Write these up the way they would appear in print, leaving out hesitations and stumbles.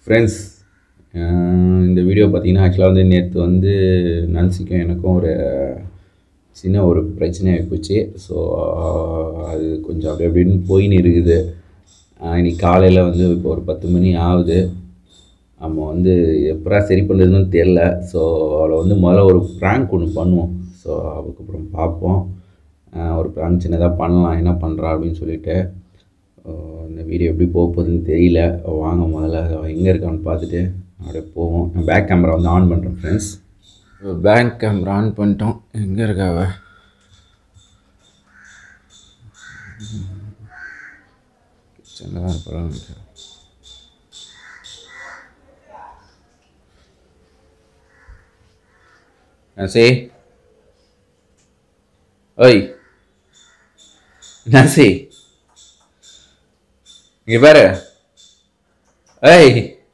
Friends, இந்த video பார்த்தீங்கன்னா ஆக்சுவலாக வந்து நேற்று வந்து நான்சிக்கும் எனக்கும் சின்ன ஒரு பிரச்சனையாகி போச்சு. ஸோ அது கொஞ்சம் அப்படி அப்படின்னு போயின்னு இருக்குது. இன்றைக்கி காலையில் வந்து இப்போ ஒரு 10 மணி ஆகுது. நம்ம வந்து எப்படா சரி பண்ணுறதுன்னு தெரில. ஸோ அவளை வந்து முதல்ல ஒரு ப்ராங்க் ஒன்று பண்ணுவோம். ஸோ அதுக்கப்புறம் பார்ப்போம். ஒரு ப்ராங்க் சின்னதாக பண்ணலாம், என்ன பண்ணுறா அப்படின்னு சொல்லிட்டு. இந்த வீடியோ எப்படி போக போகுதுன்னு தெரியல. வாங்க முதல்ல எங்கே இருக்கான்னு பார்த்துட்டு அப்படியே போவோம். நான் பேக் கேமரா வந்து ஆன் பண்ணுறேன் ஃப்ரெண்ட்ஸ். பேக் கேமரா ஆன் பண்ணிட்டோம். எங்கே இருக்காவ? கிச்சனில் தான் இருப்பாங்க. நான்சி, ஓய் நான்சி, இங்கே பாரு. ஏய்,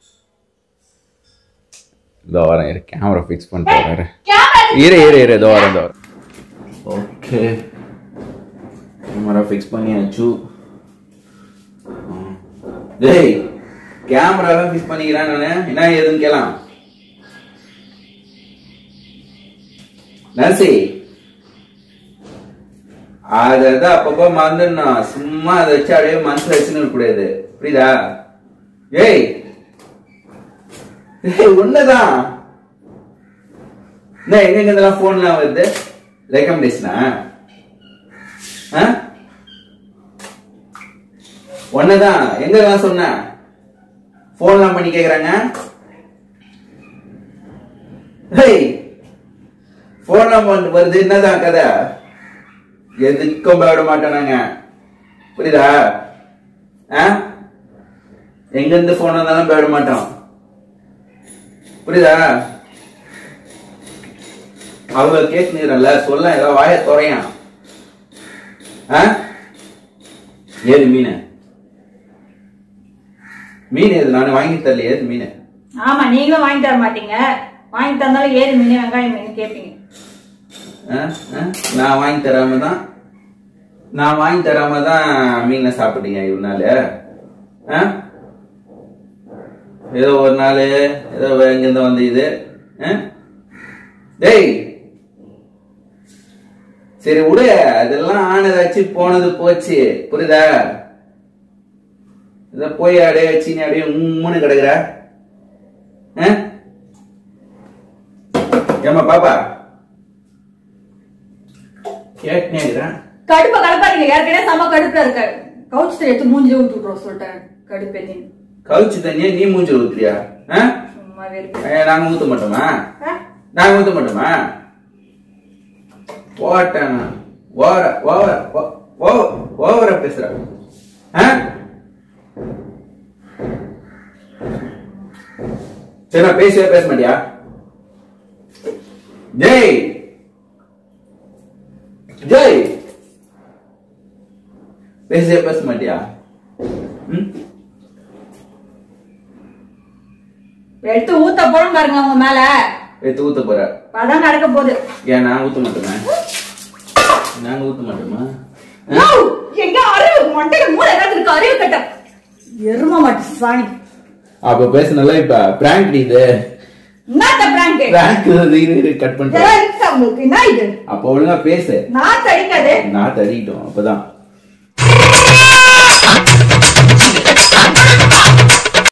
இதோ வரேன். கேமரா ஃபிக்ஸ் பண்ணிட்டு வரேன். இரு இதோ வரேன். ஓகே, கேமரா ஃபிக்ஸ் பண்ணியாச்சு. டேய், கேமராலாம் ஃபிக்ஸ் பண்ணிக்கிறேன் நான். என்ன ஏதுன்னு கேளாம். நான்சி, அதான் அப்பப்போ மறந்துடனா. சும்மா அதை வச்சு அப்படியே மனசுல வச்சுன்னு இருக்கக்கூடாது, புரியுதா? ஏய் உன்னதான் எங்க இருந்தெல்லாம் போன்லாம் வருது. ரெக்கமெண்டேஷனா? ஒன்னதான் எங்கெல்லாம் சொன்ன போன்லாம் பண்ணி கேக்குறாங்க. போன்லாம் பண்ணிட்டு வருது. என்னதான் கதை? எதுக்கும் விட மாட்டோம், புரியுதா? எங்க இருந்து போன் வந்தாலும் விட மாட்டோம், புரியுதா? அவங்க கேட்கல சொல்ல, ஏதாவது வாய துறையான். ஏது மீன் ஏது? நானு வாங்கி தரல. ஏது மீன்? ஆமா, நீங்களும் வாங்கி தர மாட்டீங்க. வாங்கி தந்தாலும் ஏது மீன் வெங்காயம் மீன் கேட்பீங்க. நான் வாங்கி தராம தான் மீனை சாப்பிட்டீங்க இவ்வளவு நாள். ஏதோ ஒரு நாள் ஏதோ எங்கிருந்த வந்து இது. டேய் சரி விடு, அதெல்லாம் ஆனதாச்சு, போனது போச்சு, புரியுதா? இத போய் அப்படியே வச்சு நீ அப்படியே மூணு கிடக்குற. ஏமா பாப்பா கேட்கிறேன். கடுப்ப கலப்பாதீங்க. ஏற்கனவே சம கடுப்புல இருக்க. கவுச்சு எடுத்து மூஞ்சில ஊத்தி விட்டுறோம் சொல்லிட்டேன். கடுப்பு நீ கவுச்சு தண்ணியா நீ மூஞ்சில ஊத்துறியா? நாங்க ஊத்த மாட்டோமா? போட்டானா ஓவரா பேசுற. சரி, நான் பேச மாட்டியா? ஜெய் பேச மாட்டியா? எடுத்து ஊத்த போறோம் பாருங்க அவங்க மேல. எடுத்து ஊத்த போற? அதான் நடக்க போகுது. ஏன் நான் ஊத்த மாட்டோமா? நாங்க ஊத்த மாட்டோமா? எங்க அறிவு மண்டையில மூளை ஏதாவது இருக்கு? அறிவு கட்ட எருமா மாட்டு சாணி. அப்ப பேசுனல. இப்ப பிராங்க் இது. என்னத்த பிராங்க்? பிராங்க் கட் பண்ணிட்டேன். உங்களுக்கு என்ன இது? அப்ப ஒழுங்கா பேசு. நான் தடிக்காதே. நான் தடிட்டோம் அப்பதான்.